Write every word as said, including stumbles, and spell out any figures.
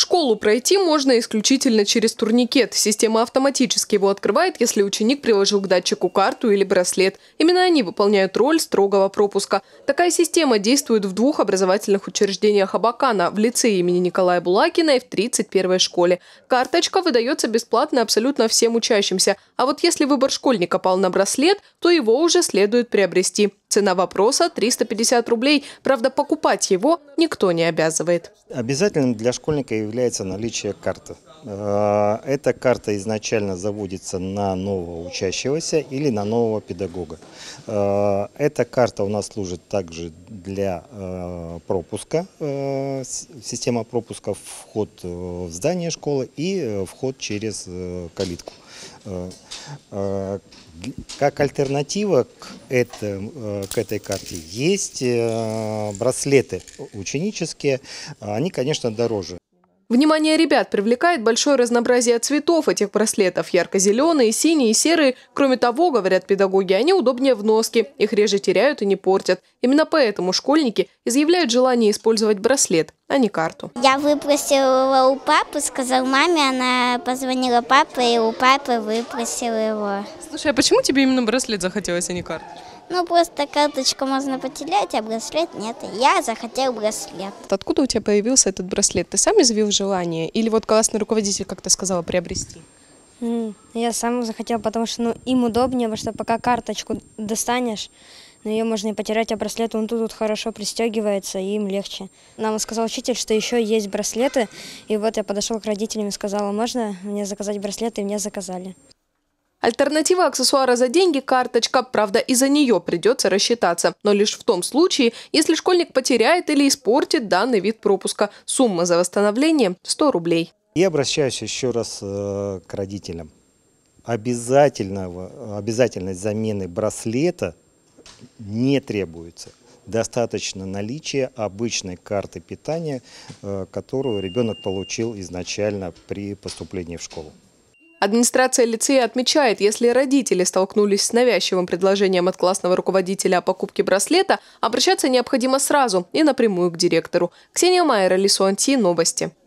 школу пройти можно исключительно через турникет. Система автоматически его открывает, если ученик приложил к датчику карту или браслет. Именно они выполняют роль строгого пропуска. Такая система действует в двух образовательных учреждениях Абакана – в лицее имени Николая Булакина и в тридцать первой школе. Карточка выдается бесплатно абсолютно всем учащимся. А вот если выбор школьника пал на браслет, то его уже следует приобрести. Цена вопроса – триста пятьдесят рублей. Правда, покупать его никто не обязывает. Обязательным для школьника является наличие карты. Эта карта изначально заводится на нового учащегося или на нового педагога. Эта карта у нас служит также для пропуска, система пропуска, вход в здание школы и вход через калитку. Как альтернатива к, это, к этой карте есть браслеты ученические, они, конечно, дороже. Внимание ребят привлекает большое разнообразие цветов этих браслетов – ярко-зеленые, синие, серые. Кроме того, говорят педагоги, они удобнее в носке, их реже теряют и не портят. Именно поэтому школьники изъявляют желание использовать браслет, а не карту. Я выпросила его у папы, сказал маме, она позвонила папе, и у папы выпросила его. Слушай, а почему тебе именно браслет захотелось, а не карту? Ну, просто карточку можно потерять, а браслет нет. Я захотел браслет. Откуда у тебя появился этот браслет? Ты сам изъявил желание? Или вот классный руководитель, как ты сказала, приобрести? Я сам захотел, потому что ну, им удобнее, потому что пока карточку достанешь, но ее можно и потерять, а браслет он тут, тут хорошо пристегивается, и им легче. Нам сказал учитель, что еще есть браслеты, и вот я подошел к родителям и сказала, можно мне заказать браслеты, и мне заказали. Альтернатива аксессуара за деньги – карточка. Правда, и за нее придется рассчитаться. Но лишь в том случае, если школьник потеряет или испортит данный вид пропуска. Сумма за восстановление – сто рублей. Я обращаюсь еще раз к родителям. Обязательного, обязательность замены браслета не требуется. Достаточно наличия обычной карты питания, которую ребенок получил изначально при поступлении в школу. Администрация лицея отмечает, если родители столкнулись с навязчивым предложением от классного руководителя о покупке браслета, обращаться необходимо сразу и напрямую к директору. Ксения Майер, Алису Анти, новости.